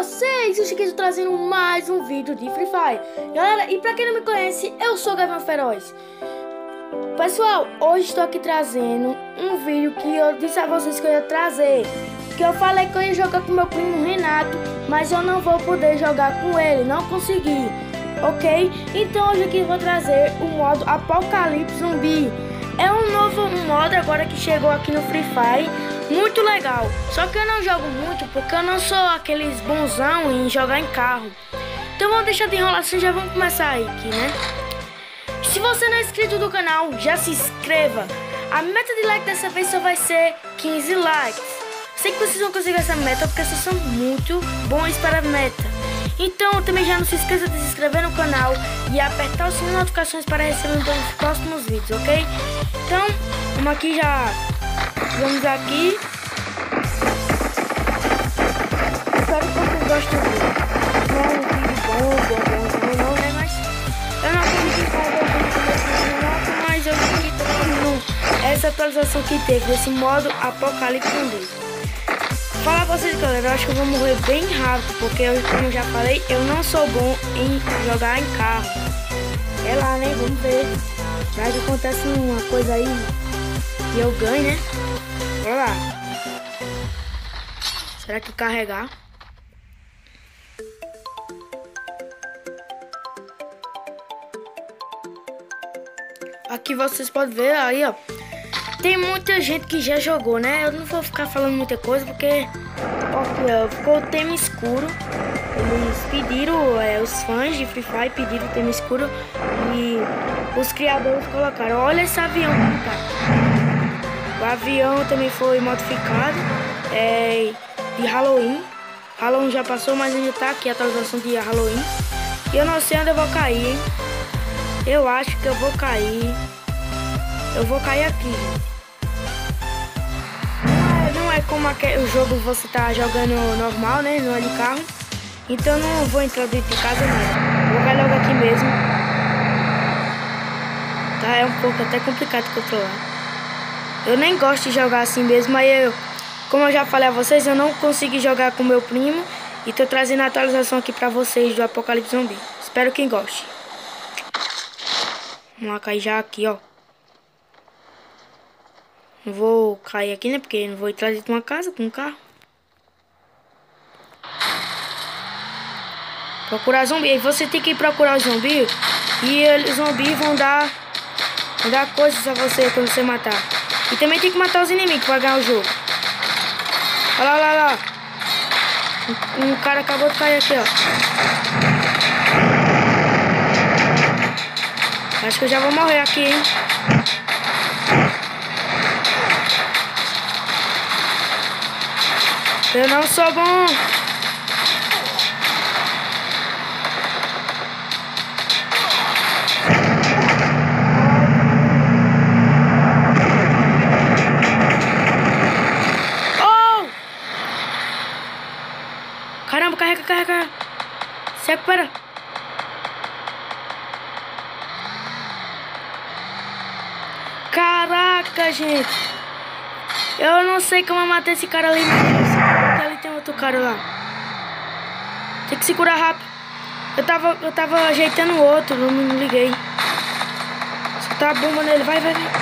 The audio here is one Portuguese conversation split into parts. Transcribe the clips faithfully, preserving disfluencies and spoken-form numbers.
vocês? Eu cheguei trazendo mais um vídeo de Free Fire. Galera, e pra quem não me conhece, eu sou o Gavião Feroz. Pessoal, hoje estou aqui trazendo um vídeo que eu disse a vocês que eu ia trazer. Que eu falei que eu ia jogar com meu primo Renato, mas eu não vou poder jogar com ele, não consegui, ok? Então hoje aqui eu vou trazer o modo Apocalipse Zumbi. É um novo modo agora que chegou aqui no Free Fire. Muito legal, só que eu não jogo muito porque eu não sou aqueles bonzão em jogar em carro. Então vamos deixar de enrolação e já vamos começar aí aqui, né? Se você não é inscrito do canal, já se inscreva. A meta de like dessa vez só vai ser quinze likes. Sei que vocês vão conseguir essa meta porque vocês são muito bons para a meta. Então também já não se esqueça de se inscrever no canal e apertar o sininho de notificações para receber os próximos vídeos, ok? Então, vamos aqui já... Vamos aqui. Espero que vocês gostem do vídeo. Não é um vídeo bom, bom, bom, não, né? Mas eu não acredito que fazer o vídeo, mas eu fiquei trazendo essa atualização que teve desse modo Apocalipse Zumbi. Falar pra vocês, galera, eu acho que eu vou morrer bem rápido, porque eu, como eu já falei, eu não sou bom em jogar em carro. É lá, né? Vamos ver. Vai que acontece uma coisa aí e eu ganho, né? Bora lá. Será que carregar? Aqui vocês podem ver aí, ó. Tem muita gente que já jogou, né? Eu não vou ficar falando muita coisa porque ó, ficou o tema escuro. Eles pediram, é, os fãs de Free Fire pediram o tema escuro e os criadores colocaram. Olha esse avião como tá. O avião também foi modificado, é, de Halloween. Halloween já passou, mas ainda tá aqui a atualização de Halloween. E eu não sei onde eu vou cair, hein? Eu acho que eu vou cair. Eu vou cair aqui. Não é, não é como aquele, o jogo você tá jogando normal, né? Não é de carro. Então eu não vou entrar dentro de casa não. Vou cair logo aqui mesmo. Tá, é um pouco até complicado de controlar. Eu nem gosto de jogar assim mesmo, mas eu, como eu já falei a vocês, eu não consegui jogar com meu primo. E tô trazendo a atualização aqui pra vocês do Apocalipse Zumbi. Espero que goste. Vamos lá, cair já aqui, ó. Não vou cair aqui, né? Porque não vou entrar dentro de uma casa com um carro. Procurar zumbi. Aí você tem que procurar o zumbi. E os zumbis vão dar, vão dar coisas a você quando você matar. E também tem que matar os inimigos para ganhar o jogo. Olha lá, olha lá. Um, um cara acabou de cair aqui, ó. Acho que eu já vou morrer aqui, hein? Eu não sou bom. Caramba, carrega, carrega. Se recupera. Caraca, gente. Eu não sei como eu matei esse cara ali. Mas ali tem outro cara lá. Tem que segurar rápido. Eu tava, eu tava ajeitando o outro, não me liguei. Só tá a bomba nele. Vai, vai, vai.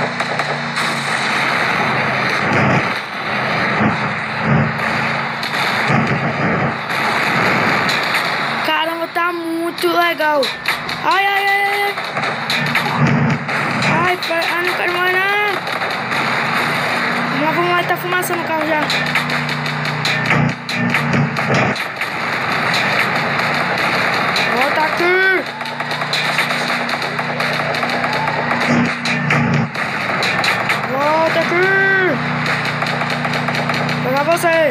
Tá muito legal. Ai, ai, ai, ai. Ai, ai, não quero mais não. Mas vamos lá, tá fumaça no carro já. Volta aqui. Volta aqui. Vou pegar você.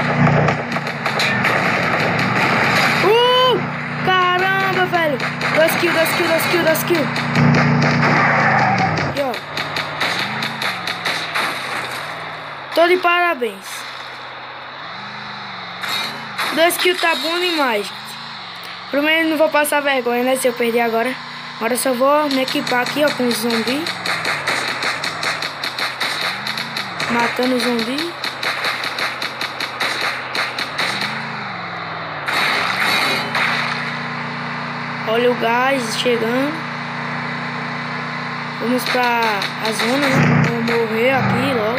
Velho, dois kills, dois kills, dois kills, dois kills. Aqui, ó. Tô de parabéns. Dois kills tá bom demais. Primeiro não vou passar vergonha, né? Se eu perder agora. Agora eu só vou me equipar aqui, ó, com os zumbi. Matando o zumbi. Olha o gás chegando. Vamos pra a zona, né? Vamos morrer aqui logo.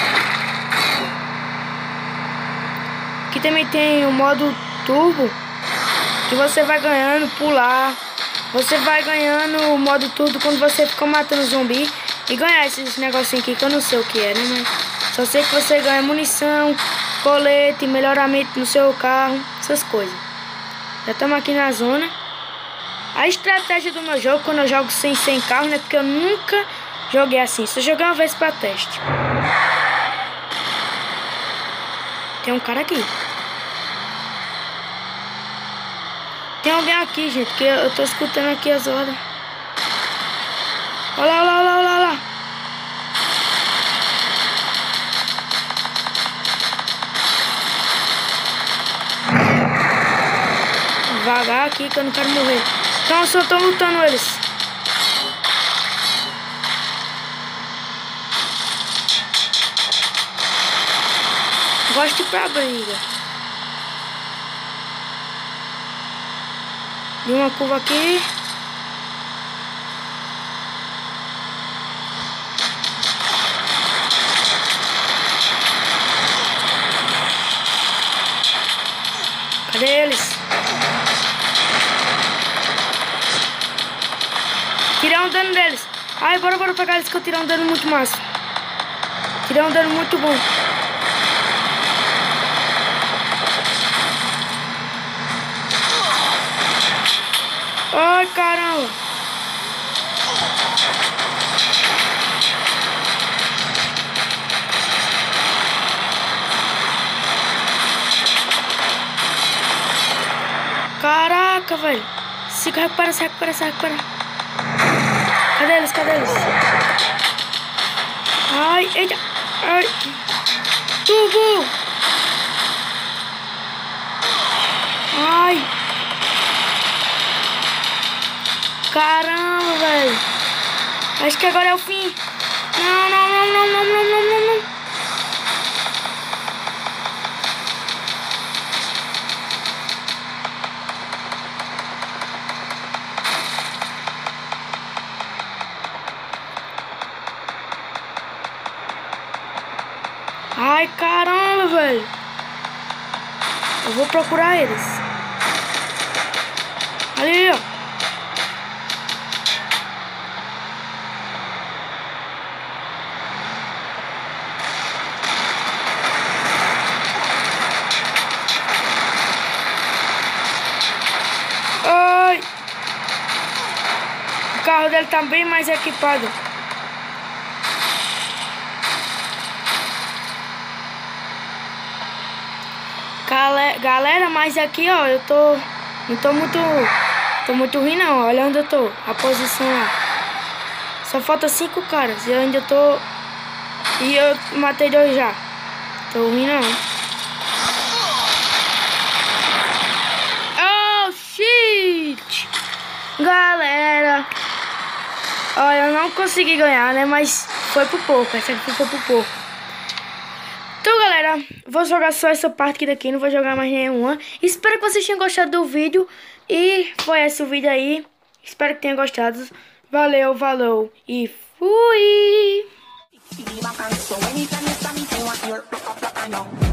Aqui também tem o modo turbo, que você vai ganhando, pular. Você vai ganhando o modo turbo quando você fica matando zumbi. E ganhar esses negocinhos aqui que eu não sei o que é, né? Mas só sei que você ganha munição, colete, melhoramento no seu carro, essas coisas. Já estamos aqui na zona. A estratégia do meu jogo, quando eu jogo sem, sem carro, né? Porque eu nunca joguei assim. Só joguei uma vez pra teste. Tem um cara aqui. Tem alguém aqui, gente, que eu tô escutando aqui as ordens. Olha lá, olha lá, olha lá, olha lá. Devagar aqui que eu não quero morrer. Então eu só tô lutando eles. Gosto de ir pra briga. E uma curva aqui. Cadê eles? Tirar um dano deles. Ai, bora, bora pegar eles que eu tirar um dano muito massa. Tirar um dano muito bom. Ai, caramba. Caraca, velho. Se recupera, se recupera, se recupera. Cadê eles? Cadê eles? Ai, eita. Ai. Tubo. Ai. Caramba, velho. Acho que agora é o fim. Não, não, não, não, não, não, não, não, não. Ai, caramba, velho. Eu vou procurar eles. Ali, ó. Ai. O carro dele tá bem mais equipado. Galera, mas aqui, ó, eu tô... Não tô muito... Tô muito ruim, não. Olha onde eu tô. A posição lá. Só falta cinco caras. E eu ainda tô... E eu matei dois já. Tô ruim, não. Oh, shit! Galera... Ó, eu não consegui ganhar, né? Mas foi pro pouco. Essa aqui foi pro pouco. Então, galera, vou jogar só essa parte aqui daqui, não vou jogar mais nenhuma. Espero que vocês tenham gostado do vídeo. E foi esse o vídeo aí. Espero que tenham gostado. Valeu, falou e fui!